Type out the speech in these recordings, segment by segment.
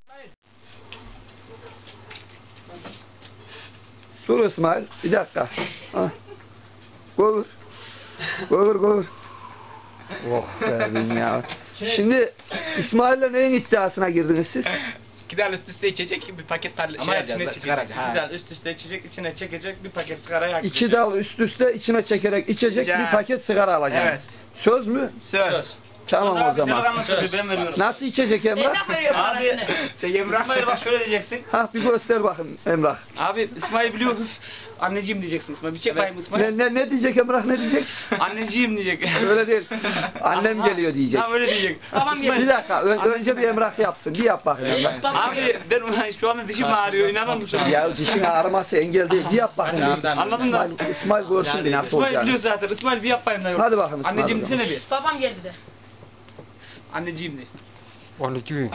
Dur İsmail, bir dakika. Kovur. Kovur. Oh be ya. Şimdi İsmail'le neyin iddiasına girdiniz siz? 2 tane üst üste içecek bir paket tarla Ama şey içine yapacağız. çekecek. 2 tane üst üste içecek, içine çekecek bir paket sigara yakacak. 2 dal üst üste içine çekerek içecek Ya. bir paket sigara alacaksın. Evet. Söz mü? Söz. Tamam o zaman. Söz. Ben veriyorum. Nasıl içecek Emrah? Emrah veriyor Abi, parasını. İsmail bak şöyle diyeceksin. Ha bir göster bakın Emrah. Abi İsmail biliyor. Anneciğim diyeceksin İsmail. Bir çek bakayım İsmail. Ne diyecek Emrah, ne diyecek? Anneciğim diyecek. Öyle değil. Annem geliyor diyecek. Ha öyle diyecek. Babam Bir geliyor. dakika önce bir Emrah yapsın. Bir yap bakayım Emrah. Abi ben şu anda dişim ağrıyor. İnanır mısın? Ya dişin ağrıması engel değil. Bir yap bakayım. Anladın mı? İsmail görsün bir nasıl İsmail biliyor olacağını. zaten. İsmail bir yap bakayım. Hadi bakalım İsmail. Anneciğim desene bir. Babam geldi de. Anneciğim de. Anneciğim.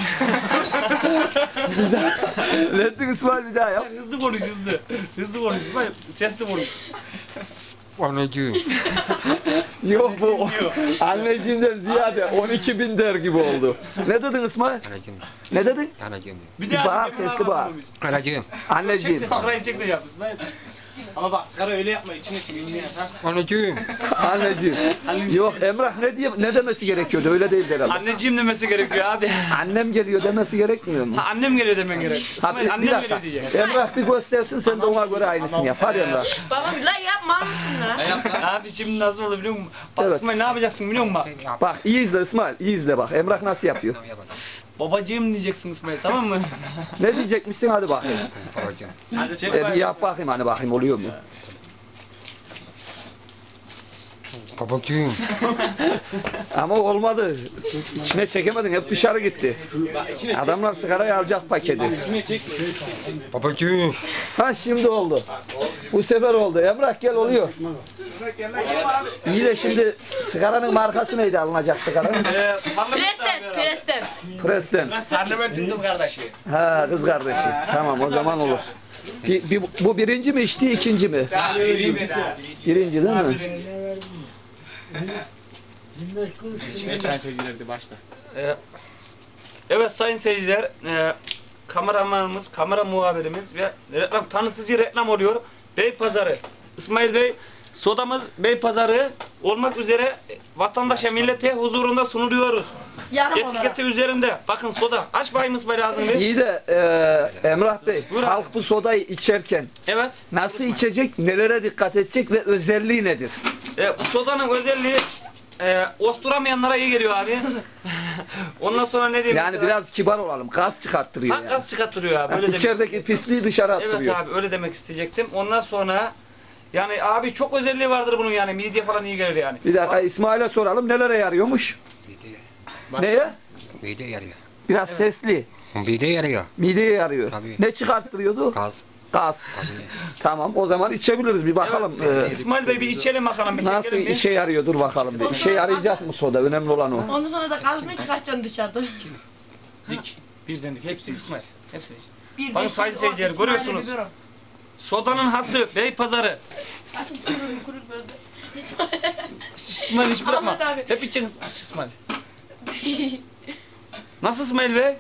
Ne diyorsun İsmail, bir daha yap. Hızlı konuş hızlı. Hızlı konuş İsmail. Sesli konuş. Anneciğim. Yok bu anneciğimden ziyade 12.000 der gibi oldu. Ne dedin İsmail? Anneciğim. Ne dedin? Anneciğim. Bir Bağır, sesli bağır. Anneciğim. Anneciğim. Sigarayı çek de yap İsmail. Ama bak sigara öyle yapma içine çekeyim. Anneciğim. Anneciğim. Yok Emrah ne demesi gerekiyordu, öyle değil herhalde. Anneciğim demesi gerekiyor abi. Annem geliyor demesi gerekmiyor mu? Ha, annem geliyor demen gerek. Ha, İsmail bir annem dakika. geliyor diyecek. Emrah bir göstersin, sen de ona göre aynısını yap. Hadi Emrah. Babam la yapma mısın la? Abi şimdi nasıl olur biliyor musun? Bak Evet. İsmail ne yapacaksın biliyor musun bak? Bak iyi izle İsmail, iyi izle bak. Emrah nasıl yapıyor? Babacığım diyeceksin İsmail tamam mı? Ne diyecekmişsin, hadi bakayım. Babacığım. Hadi çek Bir bakayım. yap bakayım, hani bakayım oluyor mu? Babacığım. Ama olmadı. İçine çekemedin, hep dışarı gitti. Bak, içine çek. Adamlar sigarayı alacak paketi. İçine çek. Babacığım. Ha şimdi oldu. Bu sefer oldu. Emrah gel, oluyor. İyi de şimdi sigaranın markası neydi, alınacak sigaranın? Presten. Preston. Parlamentin kız kardeşi. Ha, kız kardeşi. Tamam, o zaman olur. Bu birinci mi içti, ikinci mi? Birinci değil mi? Sayın seyirciler de başla. Evet sayın seyirciler, kameramanımız, kamera muhabirimiz ve tanıtıcı reklam oluyor. Beypazarı. İsmail Bey, sodamız Beypazarı olmak üzere vatandaşa, millete huzurunda sunuluyoruz. Yarım olarak. Etiketi üzerinde. Bakın soda. Aç bakayım İsmail ağzını. İyi de Emrah Bey, Buyur abi. halk bu sodayı içerken Evet. nasıl içecek, nelere dikkat edecek ve özelliği nedir? Bu sodanın özelliği osturamayanlara iyi geliyor abi. Ondan sonra ne diyeyim? Yani biraz kibar olalım, gaz çıkarttırıyor yani. gaz çıkarttırıyor abi. Öyle demek. İçerideki pisliği dışarı attırıyor. Evet abi öyle demek isteyecektim. Ondan sonra yani abi çok özelliği vardır bunun yani. Midye falan iyi gelir yani. Bir dakika İsmail'e soralım, nelere yarıyormuş? Neye? Mide yarıyor. Biraz sesli. Mide yarıyor. Mideye yarıyor. Tabii. Ne çıkarttırıyordu? Gaz. Gaz. Tamam, o zaman içebiliriz, bir bakalım. İsmail Bey bir içelim bakalım. Bir Nasıl çekelim bir. işe yarıyor, dur bakalım bir. İşe yarayacak mı soda? Önemli olan o. Ondan sonra da gazını çıkartacaksın dışarıda. Dik. Birden dik. Hepsi İsmail. Hepsi. Bir Bakın beş, sayın o seyirciler, İsmail'e görüyorsunuz. bir durum. Sodanın hası Beypazarı. Açın kurur gözde. İsmail hiç bırakma. Ahmet abi. Hep için İsmail. Nasıl İsmail Bey?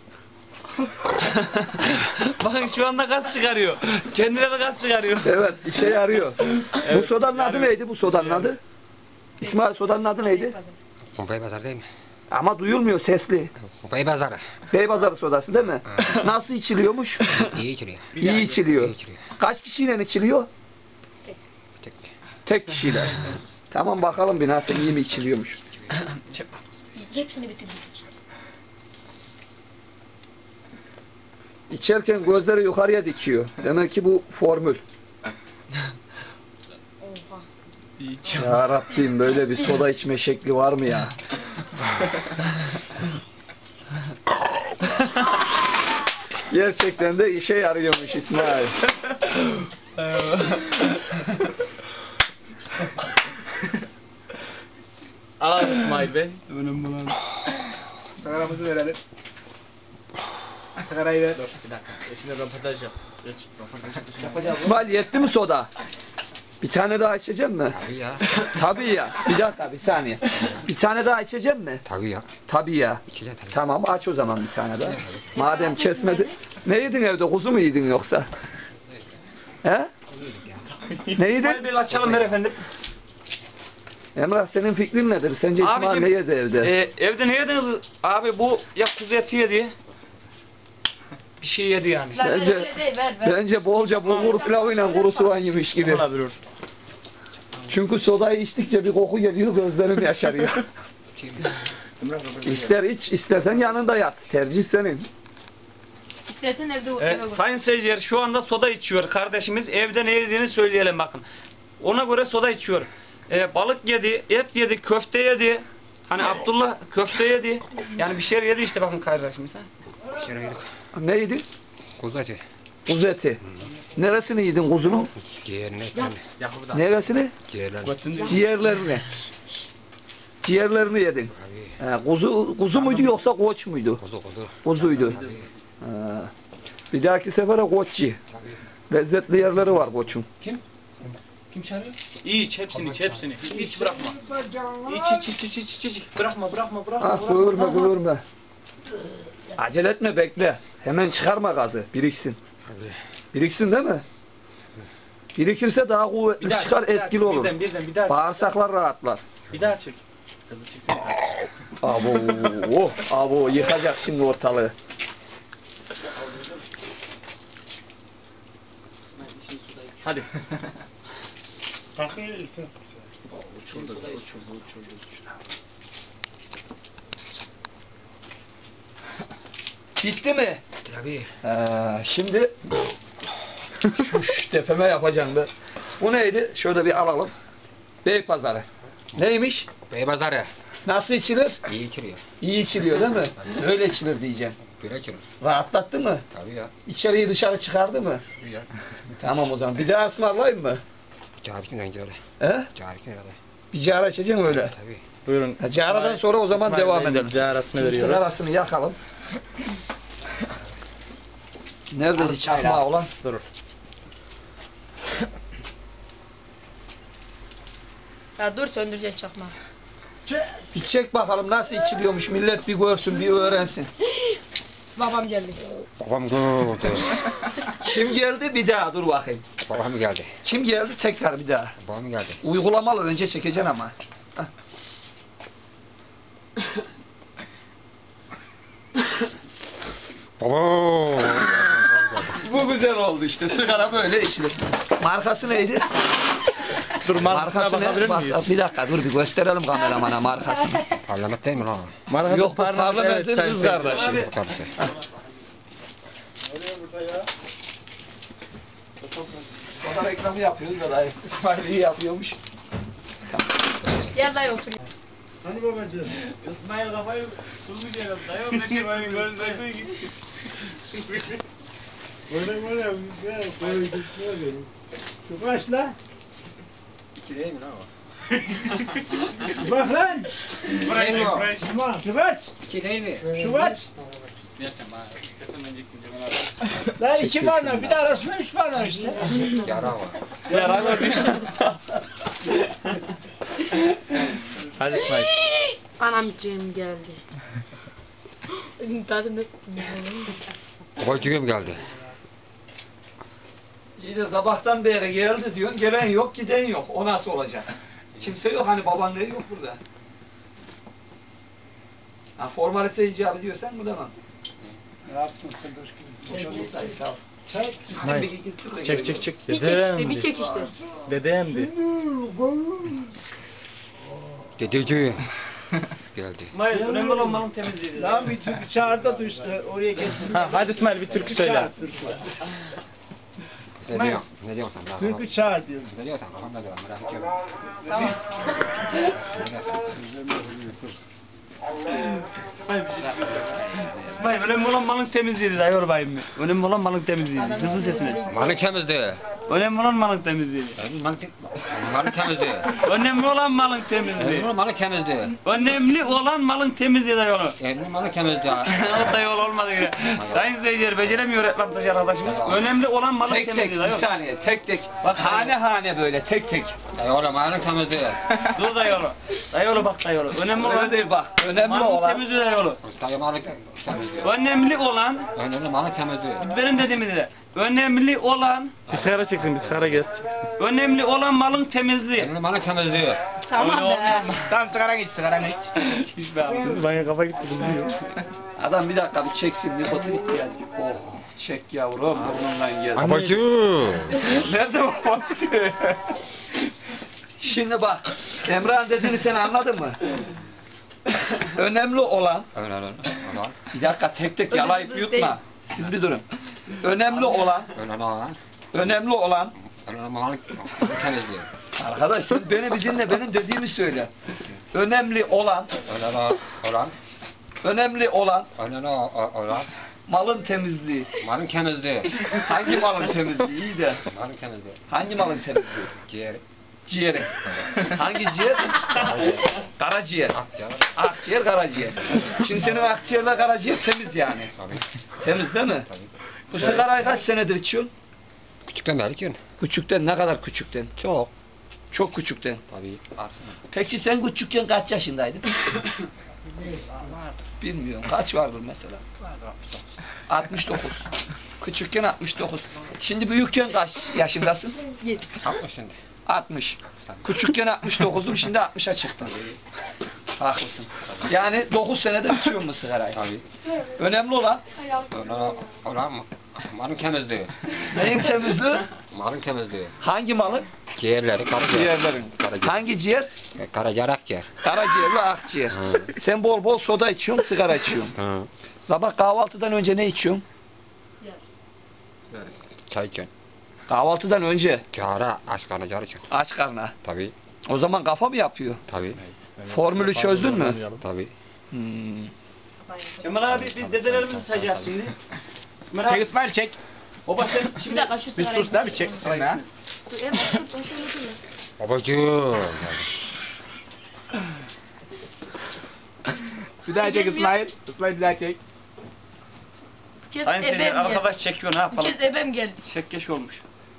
Bakın şu anda gaz çıkarıyor. Kendileri gaz çıkarıyor. Evet, işe yarıyor. Bu sodanın adı yarıyor. neydi, bu sodanın adı? İsmail, sodanın adı neydi? Beybazarı değil mi? Ama duyulmuyor, sesli. Beybazarı. Beypazarı sodası değil mi? Nasıl içiliyormuş? İyi içiliyor. İyi içiliyor. İyi içiliyor. Kaç kişiyle içiliyor? Tek. Tek kişiyle. Tamam, bakalım bir nasıl, iyi mi içiliyormuş. Hepsini bitirdik. İçerken gözleri yukarıya dikiyor. Demek ki bu formül. Oha. Ya Rabbim, böyle bir soda içme şekli var mı ya? Gerçekten de işe yarıyormuş İsmail. Al İsmail Bey. Önüm bunu. Sigaramızı verelim. Sigarayı ver. Dur bir dakika. Şimdi röportaj yap. Geç. Röportaj yapacağız. İsmail, yetti mi soda? Bir tane daha içeceğim mi? Tabii ya. Tabii ya. Bir dakika bir saniye. Bir tane daha içeceğim mi? Tabii ya. Tabii ya. İçeceğim tabii. Tamam aç o zaman bir tane daha. Madem kesmedi. Ne yedin evde? Kuzu mu yedin yoksa? He? Ne yedin? İsmail Bey açalım ver efendim. Emrah senin fikrin nedir? Sence İsmail Abicim, ne yedi evde? Evde ne yediniz? Abi bu ya kuzu eti yedi. Bir şey yedi yani. Lan Bence- öyle değil ver. Bence bolca bulgur pilavıyla kuru soğan yemiş gibi. Olabilir. Çünkü sodayı içtikçe bir koku geliyor, gözlerim yaşarıyor. İster iç, istersen yanında yat. Tercih senin. İstersen evde eve koy. Sayın seyirciler şu anda soda içiyor kardeşimiz. Evde ne yediğini söyleyelim bakın. Ona göre soda içiyor. Balık yedi, et yedi, köfte yedi. Hani Abdullah köfte yedi. Yani bir şey yedi işte bakın kardeşimiz. Ha? İçeri yedik. Ne yedin? Kuzu eti. Kuzu eti. Neresini yedin kuzunun? Ciğerini etlerini. Neresini? Ciğerlerini. Ciğerlerini. Ciğerlerini yedin. Tabii. Kuzu muydu yoksa koç muydu? Kuzu. Kuzuydu. Tabii. Bir dahaki sefere koç ye. Tabii. Lezzetli yerleri var koçun. Kim çağırıyor? İç hepsini. Hiç bırakma. İç. Bırakma. Ah böğürme. Acele etme bekle. Hemen çıkarma gazı. Biriksin. Tabii. Biriksin değil mi? Birikirse daha kuvvetli çıkar, etkili olur. Birden bir daha çek. Bağırsaklar rahatlar. Bir daha çek. Hızlı çeksene. Abo yıkacak şimdi ortalığı. Hadi. Bitti mi? Tabii. Şimdi tepeme yapacaksın da. Bu neydi? Şöyle bir alalım. Beypazarı. Neymiş? Beybazarı. Nasıl içilir? İyi içiliyor. İyi içiliyor değil mi? Öyle içilir diyeceğim. Böyle içilir. Rahatlattı mı? Tabii ya. İçeriği dışarı çıkardı mı? Tabii ya. Tamam o zaman. Bir daha ısmarlayayım mı? Cavişin önce öyle. He? Cavişin öyle. Bir cara içeceksin öyle. Tabii. Buyurun. Caradan sonra o zaman devam edelim. Carasını Şimdi veriyoruz. sigarasını yakalım. Nerede çakmağı olan? Dur. Ya dur söndüreceksin çakmağı. Bir çek bakalım nasıl içiliyormuş. Millet bir görsün, bir öğrensin. Babam geldi. Babam gördü. Kim geldi? Bir daha dur bakayım. Babam geldi. Kim geldi? Tekrar bir daha. Babam geldi. Uygulamalı önce çekeceksin ama. Hah. Baba. Bu güzel oldu işte. Sigara böyle içilir. Markası neydi? Dur markasına bakabilir miyiz? Bir dakika dur bir gösterelim kameramana markasını. Parlament değil mi lan? Markası Yok bu parlamentin kız kardeşi. Kardeşi. Fotoğraf reklamı yapıyoruz da dayı. İsmail iyi yapıyormuş. Gel dayı otur. İsmail kafayı bulmuş ya. Dayı bekliyor beni gözünü gitti. Şu kaç lan? İki değil mi lan o? Bak lan! Tamam, şu kaç? İki değil mi? Şu kaç? Dersen bana. İstersen ben çektim. Lan iki bana, bir de arasında üç bana işte. Yara var. Ya Rahmet Hadi İsmail. Anamcığım geldi. Tadım Babacığım geldi. İyi de sabahtan beri geldi diyorsun. Gelen yok, giden yok. O nasıl olacak? Kimse yok. Hani baban ne yok burada. Ha, formalite icabı diyorsan bu demem. Ne yaptın kırdıç gibi? Hoş bulduk dayı sağ ol. İsmail. Çek. Bir çek işte, bir çek işte. Dedemdi. Dedeciğim. Geldi. İsmail önemli olan malın temizliğiydi. Lan bir türkü çağır da düştü, oraya geçsin. Hadi İsmail bir türkü söyle. Ne diyorsun sen? Türkü çağır diyorum. Ne diyorsun? Kafamda devam. Merak etme. Tamam. Ne diyorsun? İsmail önemli olan malın temizliğiydi dayı orbayım. Önemli olan malın temizliğiydi. Hızlı sesine. Malı temizdi. Önemli olan malın temizliği. Malın temizliği. Önemli olan malın temizliği. Malın temizliği. Önemli olan malın temizliği de yolu. Malın temizliği. O da yol olmadı yine. Sayın seyirciler beceremiyor reklamcı arkadaşımız. Önemli olan malın Tek tek, temizliği de bir yol. saniye, tek tek. Bak hane hane böyle, tek tek. Oğlum malın temizliği. Dur da yolu. Da yolu bak da yolu. Önemli Öyle olan değil bak, önemli malın olan. temizliği de yolu. Dayı malın temizliği. Önemli olan, Önemli malın temizliği. benim dediğimi de. Önemli olan, Bir sigara çeksin, bir sigara gelsin. önemli olan malın temizliği. Önemli malın temizliği. Tamam be. Tamam sigaran iç sigaran iç. Hiç be abi. Kız bana kafa gitti, bilmiyor. Adam bir dakika bir çeksin, nikotin ihtiyacı. Oh, çek yavrum, burnundan gel. Babacığım. Nerede o? Şimdi bak, Emrah'ın dediğini sen anladın mı? Önemli olan, Öyle. bir dakika tek tek yalayıp Önemli yutma. Siz bir durun. Önemli olan, Önemli olan malın temizliği. arkadaş sen beni bir dinle, benim dediğimi söyle. Önemli olan, önemli olan malın temizliği. Malın temizliği. Hangi malın temizliği? İyi de. Malın temizliği. Hangi malın temizliği? Ciğeri. Ciğeri. Hangi ciğer? Karaciğer. Akciğer, karaciğer. Şimdi senin akciğerle karaciğer temiz yani. Tabii. Temiz değil mi? Tabii. Bu sigarayı kaç senedir içiyorsun? Küçükten beri içiyorsun. Küçükten, ne kadar küçükten? Çok. Çok küçükten. Tabii. Peki sen küçükken kaç yaşındaydın? Bilmiyorum. Kaç vardır mesela? 69. Küçükken 69. Şimdi büyükken kaç yaşındasın? 60 şimdi. 60. Küçükken 69'um, şimdi 60'a çıktın. Haklısın. Yani 9 senede içiyor mu sigarayı? Tabii. Önemli olan Olan malın temizliği. neyin temizliği? Malın temizliği. Hangi malın? Ciğerleri, karaciğer. Ciğerlerin. Karaciğer. Hangi ciğer? Karaciğer, akciğer. Karaciğer ve akciğer. Hı. Sen bol bol soda içiyorsun, sigara içiyorsun. Hı. Sabah kahvaltıdan önce ne içiyorsun? Çay içiyorsun. Kahvaltıdan önce Cara, aç karnı cara içiyorsun. aç karnına. Tabii. O zaman kafa mı yapıyor? Tabii. Formülü çözdün mü? Tabii. Kemal abi biz dedelerimizi sayacağız şimdi. İsmail Çek abi, İsmail çek. baba sen Bir şimdi dakika şu Bir sigarayı. sus da bir çeksin ha. Dur, evet, dur, dur, dur, dur. Babacığım. Bir daha çek İsmail. İsmail bir daha çek. Bir kez sayın seyirciler ebem geldi. arkadaş çekiyor ne Bir yapalım? kez ebem geldi. Çekkeş olmuş.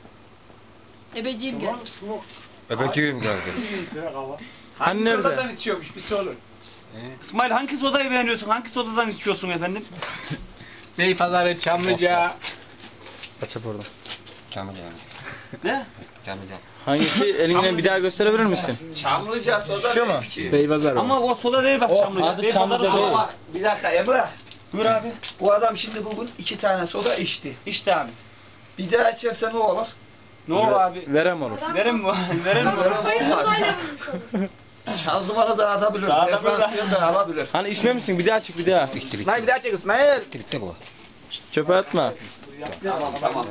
Ebeciğim geldi. Babacığım geldi. Hani nerede? Sodadan içiyormuş bir sorun. İsmail hangi sodayı beğeniyorsun? Hangi sodadan içiyorsun efendim? Beypazarı, Çamlıca. Açıp orada. Camıca. Ne? Camıca. Hangisi elinden bir daha gösterebilir misin? Çamlıca soda Şu mu? içiyor. Beypazarı. Ama o soda değil bak Çamlıca. adı Beypazarı Çamlıca soda. değil. Ama bir dakika Emrah. Buyur abi. Bu adam şimdi bugün 2 tane soda içti. İşte abi. Bir daha içerse ne olur? Ne olur abi? Verem olur. Verin mi? Verin mi? Olmaz. Şanzımanı dağıtabilir. Dağıtabilir. Diferansiyel de alabilir. Hani içmemişsin, bir daha çık bir daha. Bitti bitti. İsmail bir daha çek İsmail. Bitti bu. Çöpe atma. Tamam.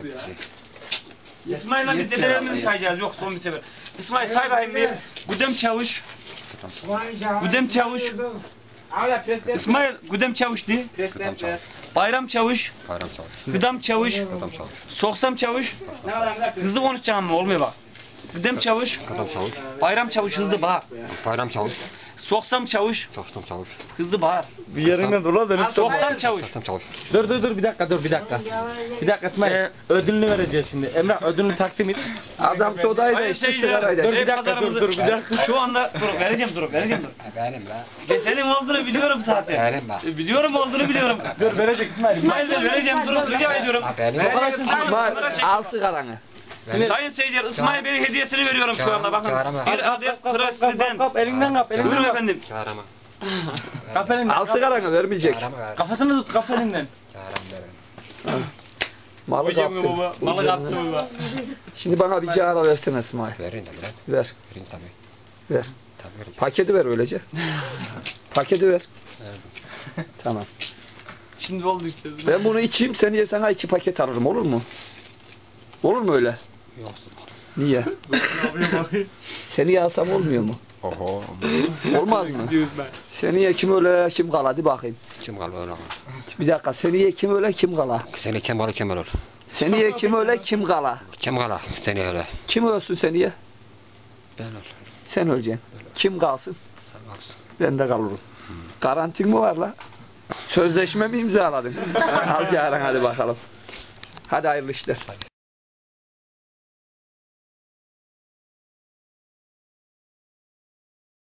İsmail abi dedelerimizi sayacağız. Yok son bir sefer. İsmail say bakayım bir. Güdem Çavuş. Güdem Çavuş. Ağla presle. İsmail Güdem Çavuş di. Presle. Bayram Çavuş. Bayram çalış. Gıdam Çavuş. Adam çalış. Soksam Çavuş. Ne var lan? Hızlı konuşacağım mı? Olmuyor bak. Güdem Çavuş. Adam çalış. Bayram Çavuş hızlı bağır. Bayram çalış. Soksam Çavuş. Çalıştım çalış. Hızlı bağır. Bir yerine dur la dönüp Soksam Çavuş. Çalıştım çalış. Dur bir dakika dur bir dakika. Bir dakika İsmail. Ödülünü vereceğiz şimdi. Emrah ödülünü takdim et. Adam sodayı da Hayır içti, seyirciler. sigarayı da Dur içti. bir dakika dur bir dakika. Şu anda dur vereceğim dur. Benim la. Senin olduğunu biliyorum zaten. Benim la. Biliyorum olduğunu biliyorum. Dur verecek İsmail. İsmail Bey vereceğim dur rica ediyorum. Benim. İsmail al sigaranı. Sayın seyirciler İsmail Bey'in hediyesini veriyorum şu anda bakın. Çağırma. Bir adet president. Kap elinden kap elinden Buyurun kap. efendim. Çağırma. Kap elinden. Al sigaranı vermeyecek. Çağırma ver. Kafasını tut kap elinden. Çağırma ver. Malı Hocam kaptın. baba. Malı kaptı baba. Şimdi bana bir cara versene İsmail. Verin de biraz. Ver. Verin tabii. Ver. Tabii verin. Paketi ver öylece. Paketi ver. Tamam. Şimdi oldu işte. Ben bunu içeyim, sen ye sana 2 paket alırım, olur mu? Olur mu öyle? Yok. Niye? Seni yasam olmuyor mu? Oho. Olmaz mı? Seni ye kim öyle kim kala, hadi bakayım. Kim kaldı öyle? Bir dakika, seni ye kim öyle kim kala. Seni kemal kemal ol. Seneye kim öle kim kala? Kim kala seni öyle? Kim ölsün seneye? Ben öyle. Sen öleceksin. Kim kalsın? Sen kalsın. Ben de kalırım. Garantin mi var la? Sözleşme mi imzaladın? Al Ceylan hadi bakalım. Hadi hayırlı işler.